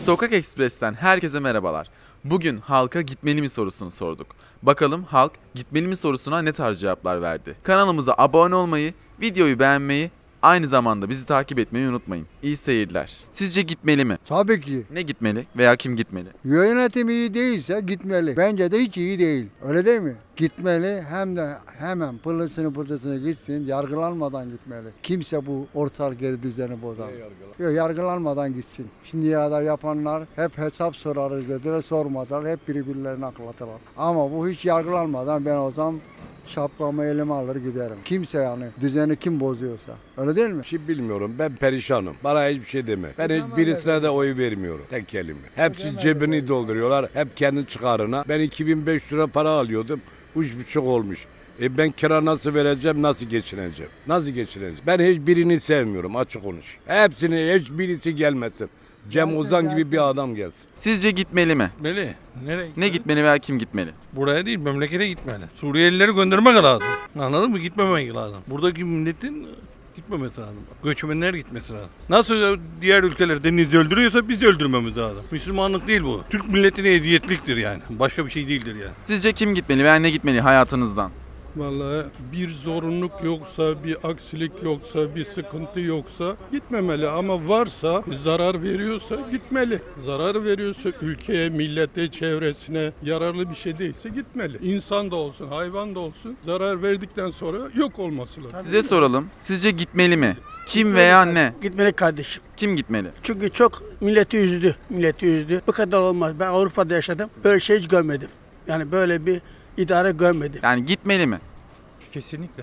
Sokak Ekspres'ten herkese merhabalar. Bugün halka gitmeli mi sorusunu sorduk. Bakalım halk gitmeli mi sorusuna ne tarz cevaplar verdi. Kanalımıza abone olmayı, videoyu beğenmeyi, aynı zamanda bizi takip etmeyi unutmayın. İyi seyirler. Sizce gitmeli mi? Tabii ki. Ne gitmeli veya kim gitmeli? Yönetim iyi değilse gitmeli. Bence de hiç iyi değil. Öyle değil mi? Gitmeli, hem de hemen pırlısını gitsin, yargılanmadan gitmeli. Kimse bu ortalık geri düzeni bozar. Yok, yargılanmadan gitsin. Şimdiye kadar yapanlar hep hesap sorarız dediler, sormadılar. Hep birbirlerine aklattılar. Ama bu hiç yargılanmadan ben o zaman şapkamı elime alır giderim. Kimse yani düzeni kim bozuyorsa. Öyle değil mi? Şey bilmiyorum, ben perişanım. Bana hiçbir şey deme. Ben hiç birisine de oy vermiyorum. Tek kelime. Hepsi cebini dolduruyorlar. Hep kendi çıkarına. Ben 2500 lira para alıyordum. 3,5 olmuş. Ben kira nasıl vereceğim, nasıl geçineceğim? Nasıl geçineceğim? Ben hiçbirini sevmiyorum, açık konuş. Hepsini, hiçbirisi gelmesin. Cem Uzan gibi bir adam gelsin. Sizce gitmeli mi? Gitmeli. Nereye? Ne gitmeli veya kim gitmeli? Buraya değil, memlekete gitmeli. Suriyelileri göndermek lazım. Anladın mı? Gitmemek lazım. Buradaki milletin gitmemesi lazım. Göçmenler gitmesi lazım. Nasıl diğer ülkeler denizi öldürüyorsa biz de öldürmemiz lazım. Müslümanlık değil bu. Türk milletine eziyetliktir yani. Başka bir şey değildir yani. Sizce kim gitmeli veya ne gitmeli hayatınızdan? Vallahi bir zorunluluk yoksa, bir aksilik yoksa, bir sıkıntı yoksa gitmemeli. Ama varsa, zarar veriyorsa gitmeli. Zarar veriyorsa ülkeye, millete, çevresine yararlı bir şey değilse gitmeli. İnsan da olsun, hayvan da olsun zarar verdikten sonra yok olması lazım. Size soralım. Sizce gitmeli mi? Kim veya ne? Gitmeli kardeşim. Kim gitmeli? Çünkü çok milleti üzdü. Milleti üzdü. Bu kadar olmaz. Ben Avrupa'da yaşadım. Böyle şey hiç görmedim. Yani böyle bir idare görmedim. Yani gitmeli mi? Kesinlikle.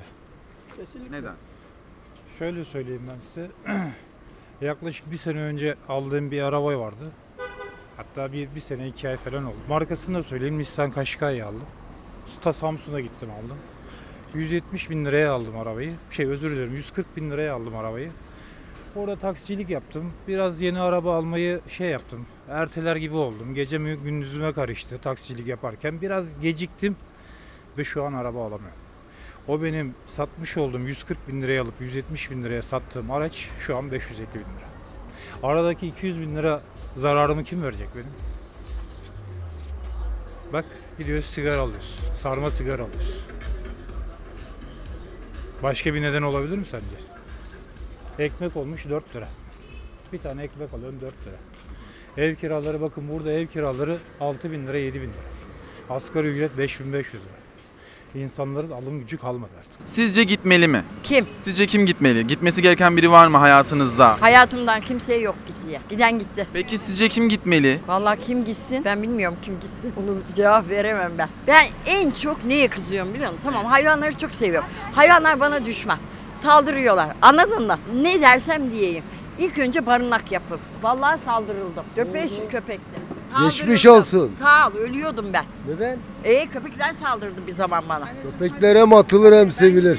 Neden? Şöyle söyleyeyim ben size. Yaklaşık bir sene önce aldığım bir araba vardı. Hatta bir sene 2 ay falan oldu. Markasını da söyleyeyim. Nissan Qashqai'yi aldım. Samsun'a gittim aldım. 170 bin liraya aldım arabayı. Özür dilerim, 140 bin liraya aldım arabayı. Orada taksicilik yaptım. Biraz yeni araba almayı yaptım. Erteler gibi oldum. Gecemi gündüzüme karıştı taksicilik yaparken. Biraz geciktim ve şu an araba alamıyorum. O benim satmış olduğum 140 bin liraya alıp 170 bin liraya sattığım araç şu an 550 bin lira. Aradaki 200 bin lira zararımı kim verecek benim? Bak gidiyoruz sigara alıyoruz. Sarma sigara alıyoruz. Başka bir neden olabilir mi sence? Ekmek olmuş 4 lira. Bir tane ekmek alıyorum 4 lira. Ev kiraları bakın burada ev kiraları 6 bin lira 7 bin lira. Asgari ücret 5500 lira. İnsanların alım gücü kalmadı artık. Sizce gitmeli mi? Kim? Sizce kim gitmeli? Gitmesi gereken biri var mı hayatınızda? Hayatımdan kimseye yok gidiyor. Giden gitti. Peki sizce kim gitmeli? Vallahi kim gitsin? Ben bilmiyorum kim gitsin. Onu cevap veremem ben. Ben en çok neye kızıyorum biliyor musun? Tamam hayvanları çok seviyorum. Hayvanlar bana düşman. Saldırıyorlar. Anladın mı? Ne dersem diyeyim. İlk önce barınak yapılsın. Vallahi saldırıldım. 4-5 köpekti. Geçmiş Saldırıldım. olsun. Sağ ol, ölüyordum ben. Neden? Köpekler saldırdı bir zaman bana. Köpeklere hem atılır hem sevilir.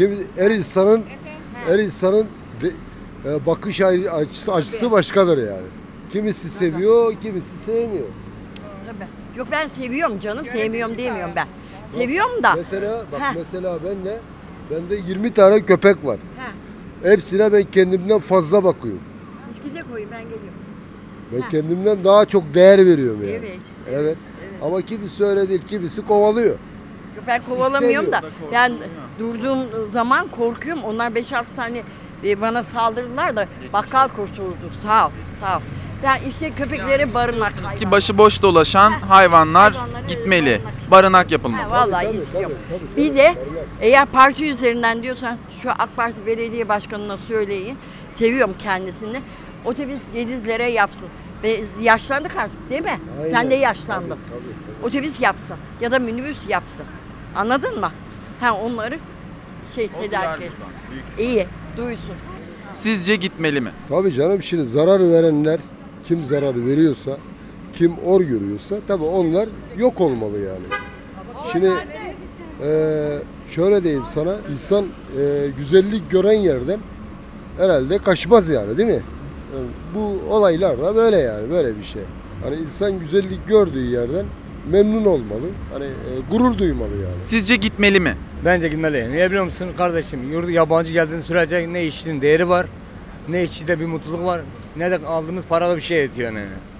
Her insanın bakış açısı başkadır yani. Kimisi seviyor, kimisi sevmiyor. Tabii. Yok ben seviyorum canım, sevmiyorum demiyorum ben. Seviyorum da. Mesela bende 20 tane köpek var. Hepsine ben kendimden fazla bakıyorum. Siz gide koyun ben geliyorum. Ben kendimden daha çok değer veriyorum yani. Evet. Ama kimisi öyle değil, kimisi kovalıyor. Yok ben kovalamıyorum da ben durduğum zaman korkuyorum. Onlar 5-6 tane bana saldırdılar da bakkal kurtuldu. Sağ ol. Ben işte köpeklere barınak. Ki başıboş dolaşan hayvanlar gitmeli. Barınak yapılmalı. Vallahi istiyorum. Bir de eğer parti üzerinden diyorsan şu AK Parti belediye başkanına söyleyin. Seviyorum kendisini. Otobüs Gedizlere yapsın. Yaşlandık artık değil mi? Aynen. Sen de yaşlandın. Tabii. Otobüs yapsın ya da minibüs yapsın. Anladın mı? Onları tedarik etsin. İyi, duysun. Sizce gitmeli mi? Tabii canım, şimdi zarar verenler, kim zarar veriyorsa, kim or görüyorsa tabii onlar yok olmalı yani. Şimdi şöyle diyeyim sana, insan güzellik gören yerden herhalde kaçmaz yani, değil mi? Yani bu olaylar da böyle yani, böyle bir şey. Hani insan güzellik gördüğü yerden memnun olmalı, hani gurur duymalı yani. Sizce gitmeli mi? Bence gitmeli. Niye biliyor musun kardeşim? Yabancı geldiğin sürece ne işçinin değeri var, ne işçide bir mutluluk var, ne de aldığımız paralı bir şey yetiyor yani.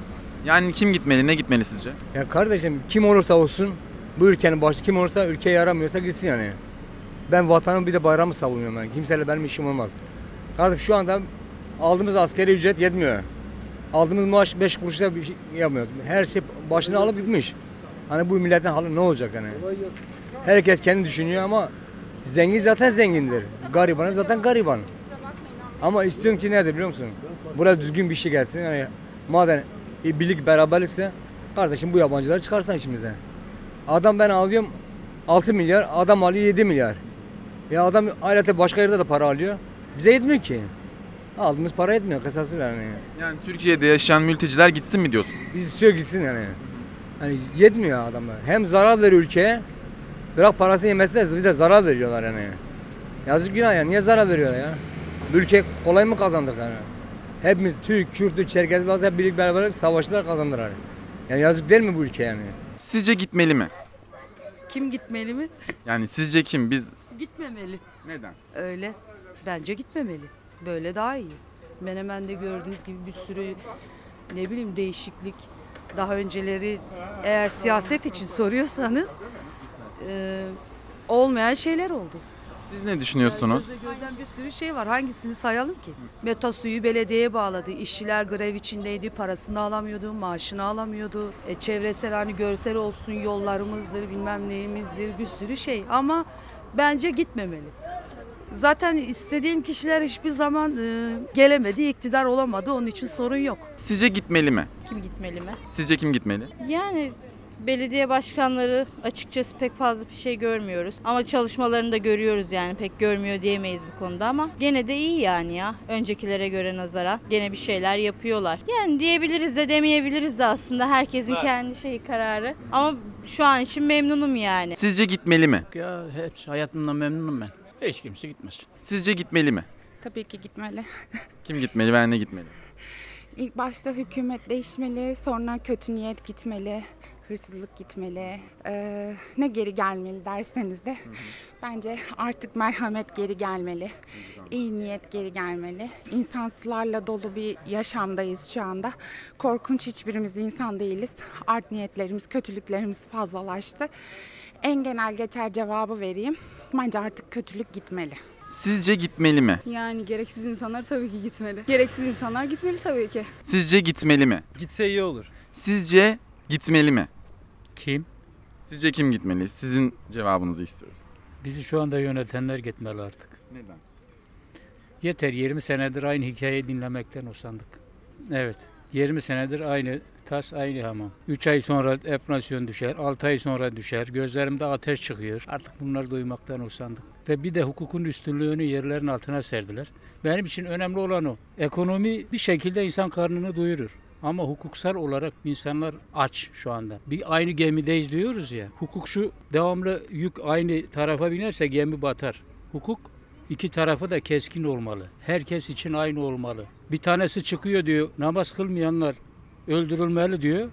Yani kim gitmeli, ne gitmeli sizce? Ya kardeşim kim olursa olsun bu ülkenin başı kim olursa ülkeye yaramıyorsa gitsin yani. Ben vatanın bir de bayramı savunuyorum yani. Kimseyle benim işim olmaz. Kardeşim şu anda aldığımız askeri ücret yetmiyor. Aldığımız maaş 5 kuruşa bir şey yapmıyoruz. Her şey başına alıp gitmiş. Hani bu milletin hali ne olacak yani? Herkes kendi düşünüyor ama zengin zaten zengindir. Gariban zaten gariban. Ama istiyorum ki nedir biliyor musun? Buraya düzgün bir şey gelsin. Yani madem birlik beraberlikse kardeşim bu yabancıları çıkarsın içimizden. Adam ben alıyorum 6 milyar, adam alıyor 7 milyar. Ya adam ayrıca başka yerde de para alıyor. Bize yetmiyor ki. Aldığımız para yetmiyor kısası yani. Yani Türkiye'de yaşayan mülteciler gitsin mi diyorsun? Biz istiyor gitsin yani. Hani yetmiyor adamlar. Hem zarar veriyor ülkeye. Bırak parasını yemesi de bir de zarar veriyorlar yani. Yazık günah ya. Niye zarar veriyorlar ya? Bu ülke kolay mı kazandık yani? Hepimiz Türk, Kürt, Çerkez, Laz hep birlik beraber savaştılar kazandılar. Yani yazık değil mi bu ülke yani? Sizce gitmeli mi? Kim gitmeli mi? Yani sizce kim? Biz Gitmemeli. neden? Öyle. Bence gitmemeli. Böyle daha iyi. Menemen'de gördüğünüz gibi bir sürü ne bileyim değişiklik. Daha önceleri eğer siyaset için soruyorsanız olmayan şeyler oldu. Siz ne düşünüyorsunuz? Gözle görülen bir sürü şey var. Hangisini sayalım ki? Metasu'yu belediyeye bağladı. İşçiler grev içindeydi. Parasını alamıyordu, maaşını alamıyordu. Çevresel hani görsel olsun yollarımızdır, bilmem neyimizdir bir sürü şey. Ama bence gitmemeli. Zaten istediğim kişiler hiçbir zaman gelemedi, iktidar olamadı. Onun için sorun yok. Sizce gitmeli mi? Kim gitmeli mi? Sizce kim gitmeli? Yani belediye başkanları açıkçası pek fazla bir şey görmüyoruz. Ama çalışmalarını da görüyoruz yani pek görmüyor diyemeyiz bu konuda ama gene de iyi yani ya. Öncekilere göre nazaran gene bir şeyler yapıyorlar. Yani diyebiliriz de demeyebiliriz de aslında herkesin kendi kararı. Ama şu an için memnunum yani. Sizce gitmeli mi? Ya hepsi hayatımdan memnunum ben. Hiç kimse gitmez. Sizce gitmeli mi? Tabii ki gitmeli. Kim gitmeli ve ne gitmeli? İlk başta hükümet değişmeli, sonra kötü niyet gitmeli, hırsızlık gitmeli. Ne geri gelmeli derseniz de bence artık merhamet geri gelmeli, iyi niyet geri gelmeli. İnsansızlarla dolu bir yaşamdayız şu anda. Korkunç, hiçbirimiz insan değiliz. Art niyetlerimiz, kötülüklerimiz fazlalaştı. En genel geçer cevabı vereyim. Bence artık kötülük gitmeli. Sizce gitmeli mi? Yani gereksiz insanlar tabii ki gitmeli. Gereksiz insanlar gitmeli tabii ki. Sizce gitmeli mi? Gitse iyi olur. Sizce gitmeli mi? Kim? Sizce kim gitmeli? Sizin cevabınızı istiyoruz. Bizi şu anda yönetenler gitmeli artık. Neden? Yeter 20 senedir aynı hikayeyi dinlemekten usandık. Evet 20 senedir aynı tas aynı hamam. 3 ay sonra enflasyon düşer, 6 ay sonra düşer. Gözlerimde ateş çıkıyor. Artık bunları duymaktan usandık. Ve bir de hukukun üstünlüğünü yerlerin altına serdiler. Benim için önemli olan o. Ekonomi bir şekilde insan karnını doyurur. Ama hukuksal olarak insanlar aç şu anda. Bir aynı gemideyiz diyoruz ya. Hukuk şu devamlı yük aynı tarafa binerse gemi batar. Hukuk iki tarafı da keskin olmalı. Herkes için aynı olmalı. Bir tanesi çıkıyor diyor namaz kılmayanlar öldürülmeli diyor.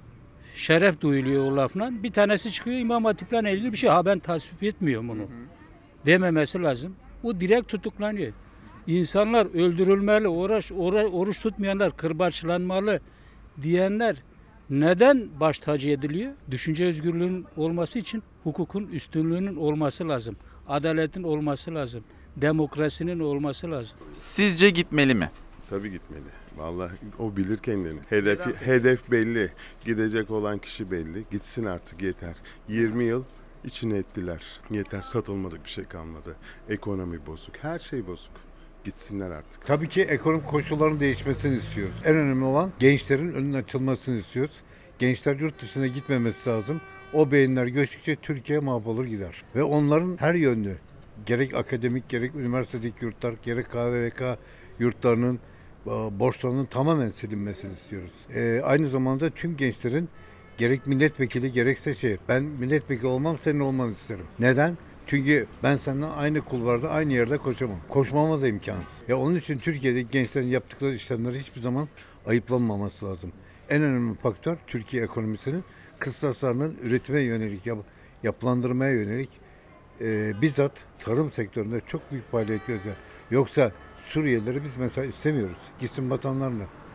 Şeref duyuluyor o lafla. Bir tanesi çıkıyor İmam Hatip'le ilgili bir şey. Ben tasvip etmiyorum bunu. Dememesi lazım. O direkt tutuklanıyor. İnsanlar öldürülmeli, oruç tutmayanlar kırbaçlanmalı diyenler neden baş tacı ediliyor? Düşünce özgürlüğünün olması için hukukun üstünlüğünün olması lazım. Adaletin olması lazım. Demokrasinin olması lazım. Sizce gitmeli mi? Tabii gitmeli. Vallahi o bilir kendini. Hedef belli. Gidecek olan kişi belli. Gitsin artık yeter. 20 yıl içine ettiler. Yeter, satılmadık bir şey kalmadı. Ekonomi bozuk. Her şey bozuk. Gitsinler artık. Tabii ki ekonomik koşulların değişmesini istiyoruz. En önemli olan gençlerin önünün açılmasını istiyoruz. Gençler yurt dışına gitmemesi lazım. O beyinler göçtükçe Türkiye mahvolur gider. Ve onların her yönlü gerek akademik gerek üniversitedeki yurtlar gerek KVKK yurtlarının borçlarının tamamen silinmesini istiyoruz. Aynı zamanda tüm gençlerin gerek milletvekili gerekse ben milletvekili olmam senin olmanı isterim. Neden? Çünkü ben seninle aynı kulvarda aynı yerde koşamam. Koşmama da imkansız. Onun için Türkiye'deki gençlerin yaptıkları işlemleri hiçbir zaman ayıplanmaması lazım. En önemli faktör Türkiye ekonomisinin kıstaslarının üretime yönelik, yapılandırmaya yönelik bizzat tarım sektöründe çok büyük faaliyet göster. Yoksa Suriyelileri biz mesela istemiyoruz. Gitsin vatanlarına.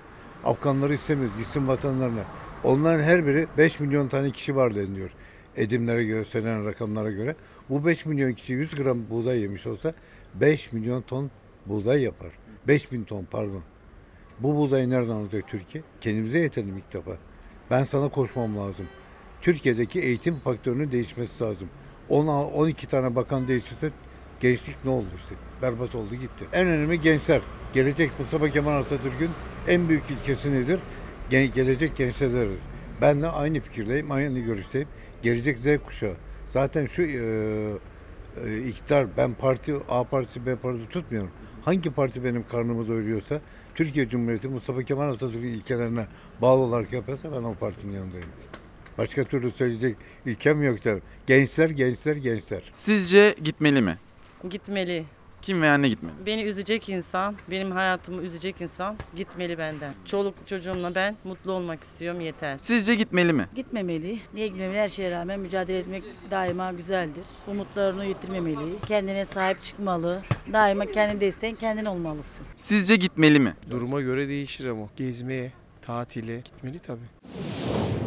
Afganları istemiyoruz, gitsin vatanlarına. Onların her biri 5 milyon tane kişi var deniliyor. Edimlere göre, söylenen rakamlara göre. Bu 5 milyon kişi 100 gram buğday yemiş olsa 5 milyon ton buğday yapar. 5.000 ton pardon. Bu buğdayı nereden alacak Türkiye? Kendimize yetelim ilk defa. Ben sana koşmam lazım. Türkiye'deki eğitim faktörünün değişmesi lazım. 12 tane bakan değişirse gençlik ne oldu işte? Berbat oldu gitti. En önemli gençler. Gelecek Mustafa Kemal Atatürk'ün en büyük ilkesi nedir? Gelecek gençler. Ben de aynı fikirdeyim, aynı görüşteyim. Gelecek Z kuşağı. Zaten şu iktidar, ben A partisi B partisi tutmuyorum. Hangi parti benim karnımı doyuruyorsa, Türkiye Cumhuriyeti Mustafa Kemal Atatürk'ün ilkelerine bağlı olarak yaparsa ben o partinin yanındayım. Başka türlü söyleyecek ilkem yok canım. Gençler, gençler, gençler. Sizce gitmeli mi? Gitmeli. Kim veya ne gitmeli? Beni üzecek insan, benim hayatımı üzecek insan gitmeli benden. Çoluk çocuğumla ben mutlu olmak istiyorum, yeter. Sizce gitmeli mi? Gitmemeli. Niye gitmemeli? Her şeye rağmen mücadele etmek daima güzeldir. Umutlarını yitirmemeli. Kendine sahip çıkmalı. Daima kendi desteğin kendin olmalısın. Sizce gitmeli mi? Duruma göre değişir ama gezmeye, tatile gitmeli tabii.